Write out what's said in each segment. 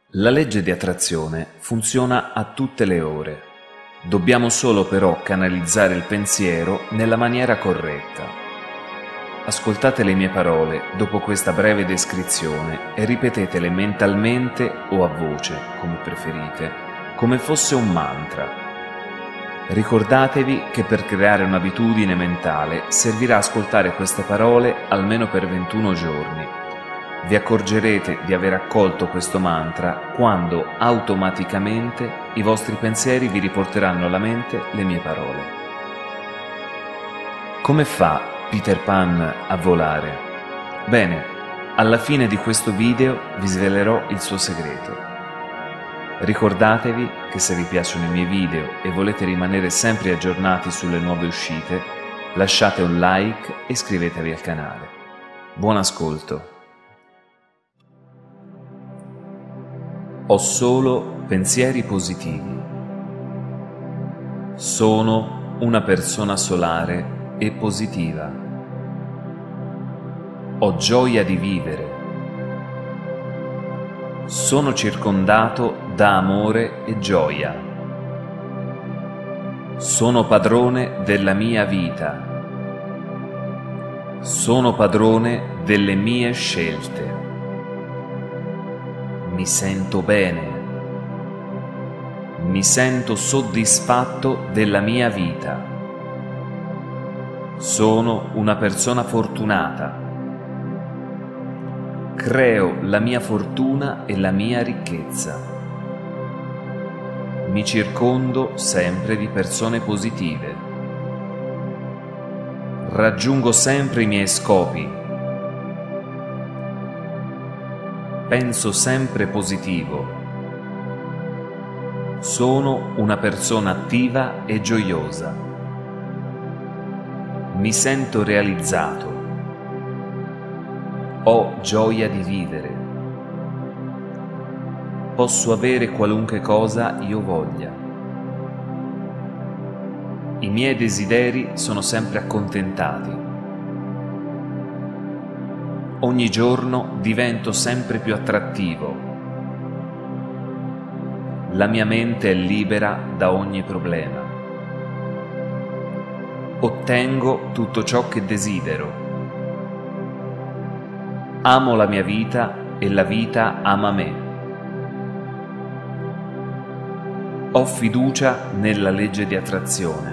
La legge di attrazione funziona a tutte le ore. Dobbiamo solo però canalizzare il pensiero nella maniera corretta. Ascoltate le mie parole dopo questa breve descrizione e ripetetele mentalmente o a voce, come preferite, come fosse un mantra. Ricordatevi che per creare un'abitudine mentale servirà ascoltare queste parole almeno per 21 giorni. Vi accorgerete di aver accolto questo mantra quando automaticamente i vostri pensieri vi riporteranno alla mente le mie parole. Come fa Peter Pan a volare? Bene, alla fine di questo video vi svelerò il suo segreto. Ricordatevi che se vi piacciono i miei video e volete rimanere sempre aggiornati sulle nuove uscite, lasciate un like e iscrivetevi al canale. Buon ascolto! Ho solo pensieri positivi. Sono una persona solare e positiva. Ho gioia di vivere. Sono circondato da amore e gioia. Sono padrone della mia vita. Sono padrone delle mie scelte. Mi sento bene. Mi sento soddisfatto della mia vita. Sono una persona fortunata. Creo la mia fortuna e la mia ricchezza. Mi circondo sempre di persone positive. Raggiungo sempre i miei scopi. Penso sempre positivo. Sono una persona attiva e gioiosa. Mi sento realizzato. Ho gioia di vivere. Posso avere qualunque cosa io voglia. I miei desideri sono sempre accontentati. Ogni giorno divento sempre più attrattivo. La mia mente è libera da ogni problema. Ottengo tutto ciò che desidero. Amo la mia vita e la vita ama me. Ho fiducia nella legge di attrazione.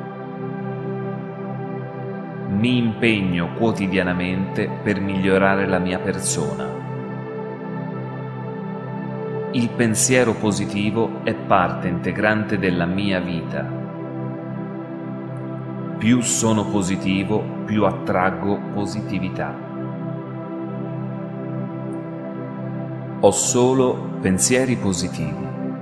Mi impegno quotidianamente per migliorare la mia persona. Il pensiero positivo è parte integrante della mia vita. Più sono positivo, più attraggo positività. Ho solo pensieri positivi.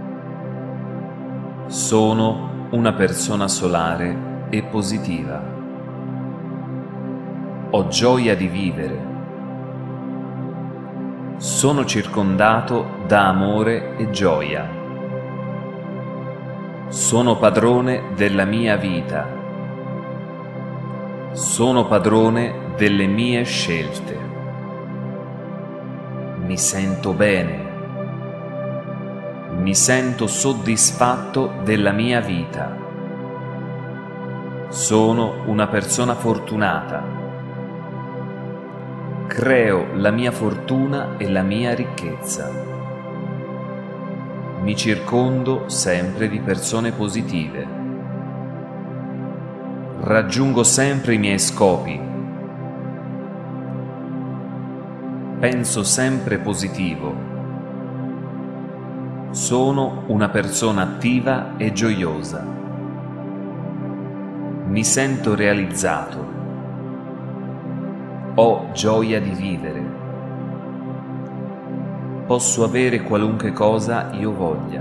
Sono una persona solare e positiva. Ho gioia di vivere. Sono circondato da amore e gioia. Sono padrone della mia vita. Sono padrone delle mie scelte. Mi sento bene. Mi sento soddisfatto della mia vita. Sono una persona fortunata. Creo la mia fortuna e la mia ricchezza. Mi circondo sempre di persone positive. Raggiungo sempre i miei scopi. Penso sempre positivo. Sono una persona attiva e gioiosa. Mi sento realizzato. Ho gioia di vivere. Posso avere qualunque cosa io voglia.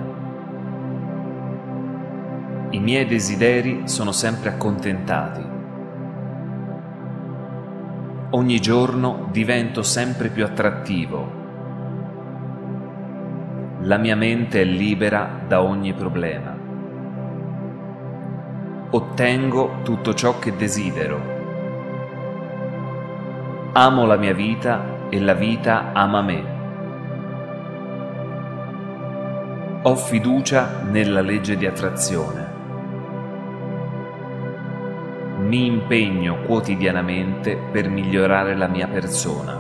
I miei desideri sono sempre accontentati. Ogni giorno divento sempre più attrattivo. La mia mente è libera da ogni problema. Ottengo tutto ciò che desidero. Amo la mia vita e la vita ama me. Ho fiducia nella legge di attrazione. Mi impegno quotidianamente per migliorare la mia persona.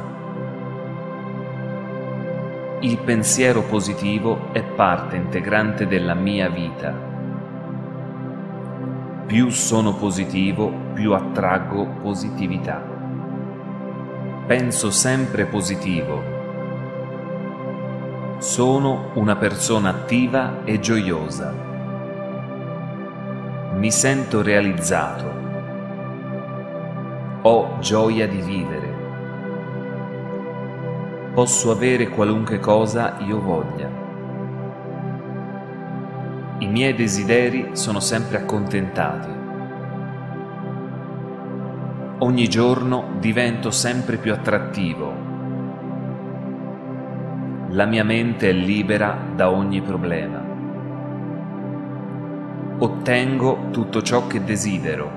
Il pensiero positivo è parte integrante della mia vita. Più sono positivo, più attraggo positività. Penso sempre positivo. Sono una persona attiva e gioiosa. Mi sento realizzato. Ho gioia di vivere. Posso avere qualunque cosa io voglia. I miei desideri sono sempre accontentati. Ogni giorno divento sempre più attrattivo. La mia mente è libera da ogni problema. Ottengo tutto ciò che desidero.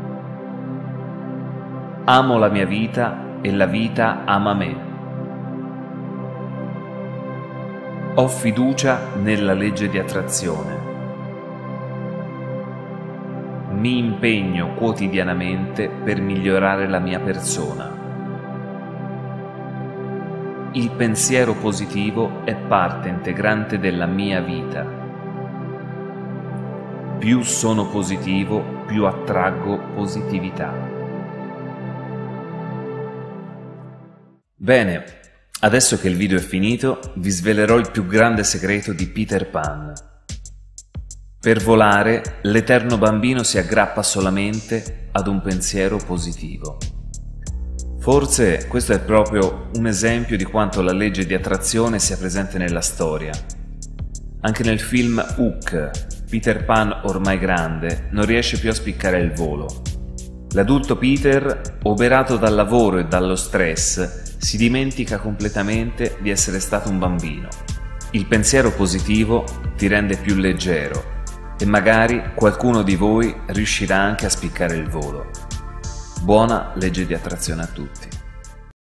Amo la mia vita e la vita ama me. Ho fiducia nella legge di attrazione. Mi impegno quotidianamente per migliorare la mia persona. Il pensiero positivo è parte integrante della mia vita. Più sono positivo, più attraggo positività. Bene, adesso che il video è finito, vi svelerò il più grande segreto di Peter Pan. Per volare, l'eterno bambino si aggrappa solamente ad un pensiero positivo. Forse questo è proprio un esempio di quanto la legge di attrazione sia presente nella storia. Anche nel film Hook, Peter Pan, ormai grande, non riesce più a spiccare il volo. L'adulto Peter, oberato dal lavoro e dallo stress, si dimentica completamente di essere stato un bambino. Il pensiero positivo ti rende più leggero e magari qualcuno di voi riuscirà anche a spiccare il volo. Buona legge di attrazione a tutti.